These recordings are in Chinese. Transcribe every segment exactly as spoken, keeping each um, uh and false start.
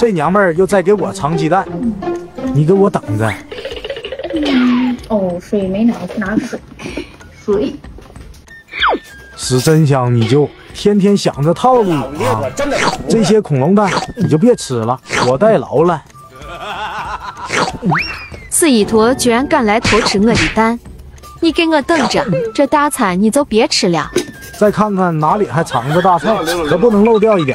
这娘们儿又在给我藏鸡蛋，你给我等着。 嗯，哦，水没拿，去拿水。水。 是真香，你就天天想着套路啊！这些恐龙蛋你就别吃了，我代劳了。 四姨坨居然敢来偷吃我的蛋，你给我等着，这大餐你就别吃了。 再看看哪里还藏着大菜，可不能漏掉一点。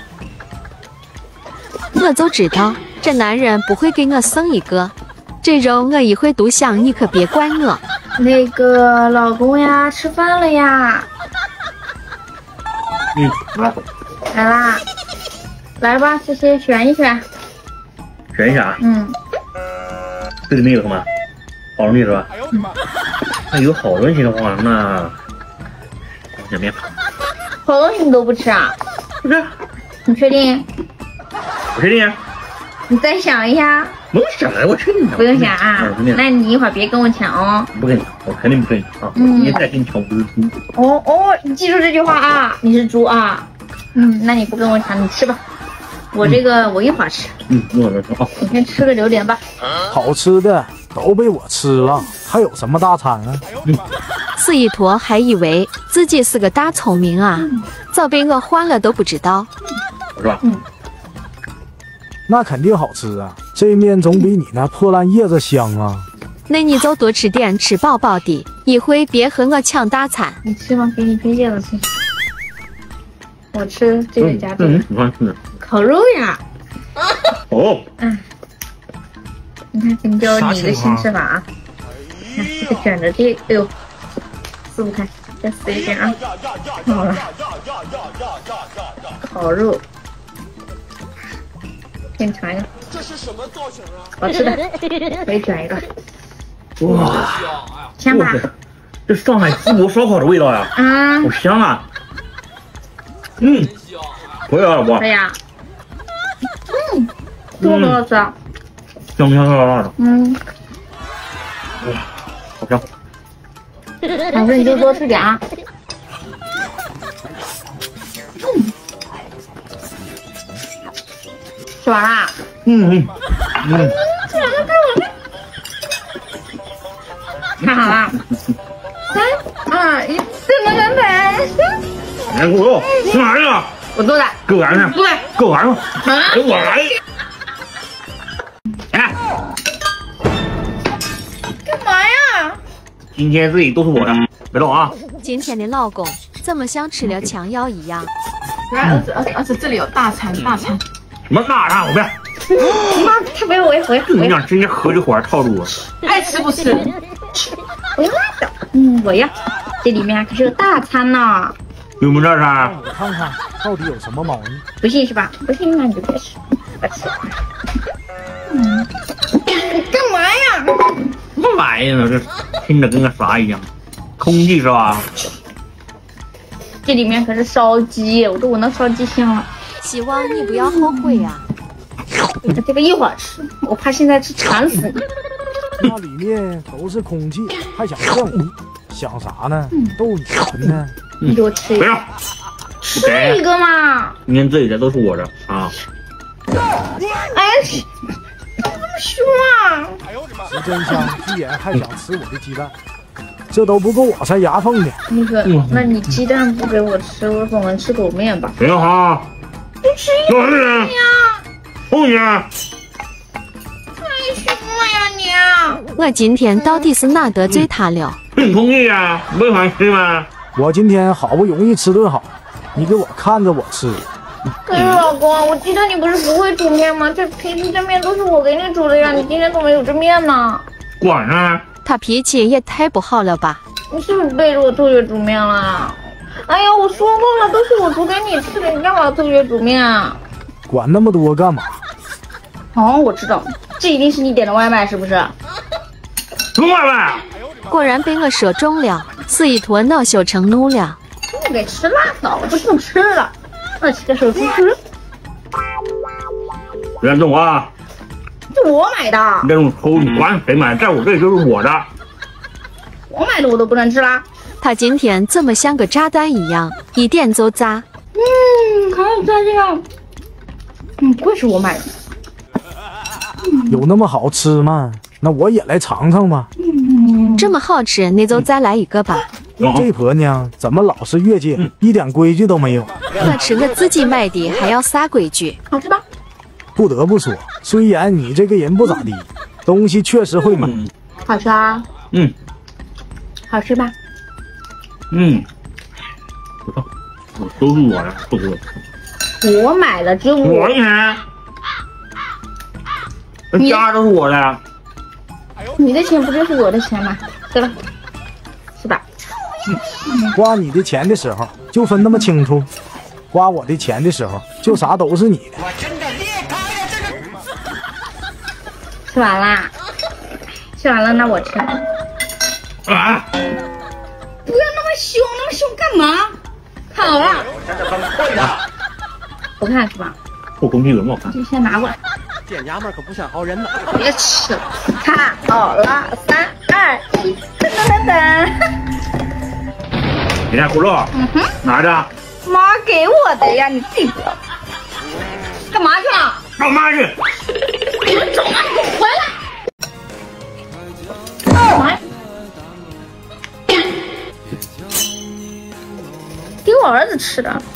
我就知道这男人不会给我剩一个，这肉我一会独享，你可别怪我。 那个老公呀，吃饭了呀。 嗯，来， 来啦，来吧，这些选一选。 选一下。 嗯。 这里面有什么？好东西是吧？ 嗯。 那有好东西的话，那选面。 好东西你都不吃啊？ 不是。 你确定？ 我确定。 你再想一下。 不用想了，我确定。 不用想啊？那你一会儿别跟我抢哦。 不跟你抢，我肯定不跟你抢啊！ 嗯。 你再跟你抢，我就是猪。 哦哦，你记住这句话啊！你是猪啊。嗯，那你不跟我抢，你吃吧。我这个、嗯、我一会儿吃。 嗯，一会儿吃啊。 你先吃个榴莲吧。 好吃的都被我吃了，还有什么大餐啊？ 嗯。四姨坨还以为自己是个大聪明啊，嗯、早被我换了都不知道。 是吧？ 嗯。 那肯定好吃啊！这面总比你那破烂叶子香啊！ 那你就多吃点，吃饱饱的，一会别和我抢大餐。 你吃吗？给你片叶子吃。我吃这个夹子。 嗯，喜欢吃。 烤肉呀！ 哦。 嗯。你看，请教你的新吃法啊！看这个卷着这，哎呦，撕不开，再撕一遍啊！好了。烤肉。给你尝一个，这是什么造型啊？好吃的，我也卷一个。 哇， 香吧？ 这上海淄博烧烤的味道呀！ 啊， 好香啊！嗯，可以啊，老婆。 可以啊。嗯，这么好吃啊？ 香香辣辣的。 嗯。 哇，好香。 老师你就多吃点啊。嗯。吃完啦？ 嗯嗯嗯。 看好了，三二一，怎么能摆？ 来给我，吃哪去了？ 我做的。 给我来去。 对， 给我来吧。给我来。哎， 干嘛呀？ 今天这里都是我的，别动啊！ 今天的老公怎么像吃了强药一样？ 来，儿子，儿子，儿子，这里有大餐，大餐。 什么大餐？我不要。 妈，他不要我也我也就你俩直接合着伙套路我。 爱吃不吃？ 我要的。嗯，我要。这里面可是有大餐呢。 有没有大餐？ 我看看到底有什么猫腻。 不信是吧？不信那你就别吃，别吃。嗯。你干嘛呀？ 什么玩意儿？这听着跟个啥一样？空气是吧？ 这里面可是烧鸡，我都闻到烧鸡香了。 希望你不要后悔呀、啊。 这个一会儿吃，我怕现在吃馋死你。 那里面都是空气，还想骗我？想啥呢？逗你玩呢？ 你给我吃一个。 不要， 吃一个嘛。 今天这里的都是我的啊。 哎，这么凶啊！ 是真香，居然还想吃我的鸡蛋，这都不够我塞牙缝的。 那个，那你鸡蛋不给我吃，我总能吃狗面吧？ 行哈。 你吃一个呀！ 红姐， 太凶了呀你！ 我今天到底是哪得罪他了？ 很同意呀，不喜欢吃吗？ 我今天好不容易吃顿好，你给我看着我吃。 可是老公，我记得你不是不会煮面吗？这平时这面都是我给你煮的呀，你今天怎么有这面呢？ 管呢？ 他脾气也太不好了吧？ 你是不是背着我同学煮面了？哎呀，我说过了，都是我煮给你吃的，你干嘛同学煮面啊？ 管那么多干嘛？ 哦，我知道，这一定是你点的外卖，是不是？ 什么外卖？ 果然被我说中了，四姨坨恼羞成怒了。 不给吃辣的，我不想吃了，我吃个手吃吃。 别动啊！ 这我买的。 你这种偷，你管谁买，在我这里就是我的。 我买的我都不能吃啦。 他今天怎么像个炸弹一样，一点就炸？ 嗯，好好吃这个。 嗯，不会是我买的。 有那么好吃吗？那我也来尝尝吧。 这么好吃，那就再来一个吧。 这婆娘怎么老是越界，一点规矩都没有？ 我吃我自己买的，还要啥规矩？ 好吃吧？ 不得不说，虽然你这个人不咋地，东西确实会买。 好吃啊。 嗯， 好吃吧？ 嗯，不错，都是我的，不是我。 我买了，只有我。 我的钱，那家都是我的。 你的钱不就是我的钱吗？对吧？是吧？ 花你的钱的时候就分那么清楚，花我的钱的时候就啥都是你的。 我真的裂开了这个。 吃完啦？吃完了，那我吃。 啊！ 不要那么凶，那么凶干嘛？看好了。 真的很会的。 不看是吧？ 我工具人我看。 就先拿过来。 这娘们可不像好人呢。 别吃了，看好了，三二一，噔噔噔噔。 你看葫芦， 嗯哼， 拿着。 妈给我的呀，你自己不要。干嘛去了？ 干嘛去？ 你们走啊，给我回来！干嘛呀？给我儿子吃的。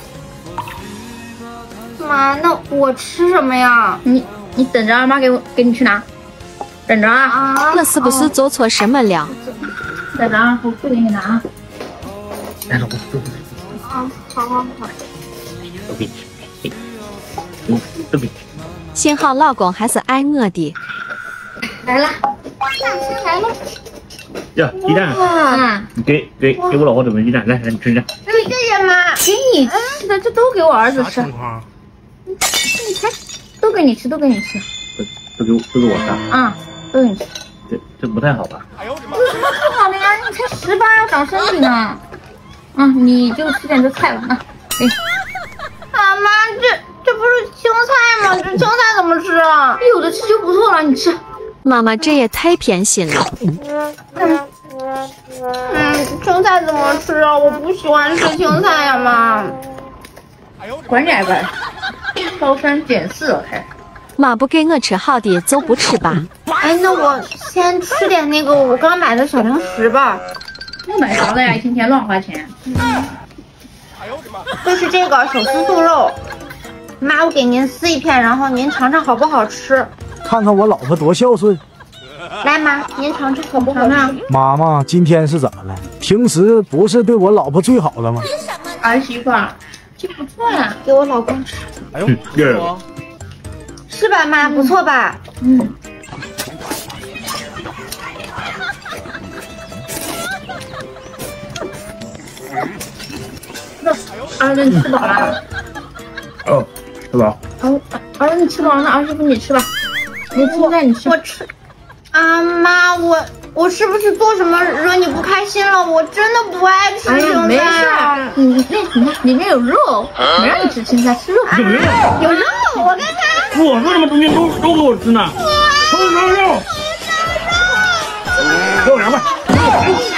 妈，那我吃什么呀？你你等着，妈给我给你去拿。等着啊！啊我是不是做错什么了？ 等着啊，我不给你拿。 来了，我啊，好好好。 都给你吃，嗯，都给你吃。 幸好老公还是爱我的。 来了，大餐来了。 呀，鸡蛋， 哇， 你给给给我老婆准备鸡蛋，来来，你吃点。 就一个人嘛，给你吃的，这都给我儿子吃。 情况？ 你看，都给你吃，都给你吃。 都给我都给我吃。 啊，都给你吃。 这这不太好吧？ 哎呦我的妈！ 有什么不好的呀？你才十八，要长身体呢。嗯，你就吃点这菜吧。啊，给。啊妈，这这不是青菜吗？这青菜怎么吃啊？有的吃就不错了，你吃。 妈妈这也太偏心了。 嗯，嗯，青菜怎么吃啊？我不喜欢吃青菜呀，妈。管点吧，挑三拣四了开始。 妈不给我吃好的就不吃吧。 哎，那我先吃点那个我刚买的小零食吧。不买啥了呀？一天天乱花钱。 哎呦我的妈！ 这是这个手撕素肉，妈，我给您撕一片，然后您尝尝好不好吃。 看看我老婆多孝顺。 来妈，您尝尝好不好吃？ 妈妈今天是怎么了？平时不是对我老婆最好的吗？ 儿媳妇，这不错呀，给我老公吃。 哎呦， 嗯对我是吧妈？不错吧？嗯。儿子，你吃饱了？ 哦，吃饱。 儿儿子，你吃饱了，那儿媳妇你吃吧。你现在你吃。我吃。啊妈，我我是不是做什么惹你不开心了？我真的不爱吃青菜。没事，你那你那里面有肉，没让你吃青菜，吃肉。 有没有？ 有肉，我看看。 我说什么东西都都给我吃呢？红烧肉，给我两块。